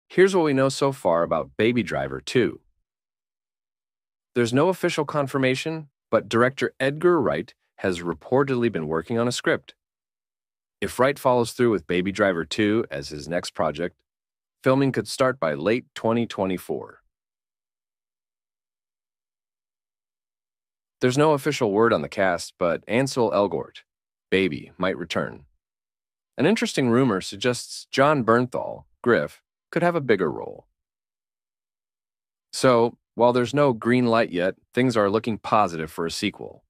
Here's what we know so far about Baby Driver 2. There's no official confirmation, but director Edgar Wright has reportedly been working on a script. If Wright follows through with Baby Driver 2 as his next project, filming could start by late 2024. There's no official word on the cast, but Ansel Elgort, Baby, might return. An interesting rumor suggests John Bernthal, Griff, could have a bigger role. So, while there's no green light yet, things are looking positive for a sequel.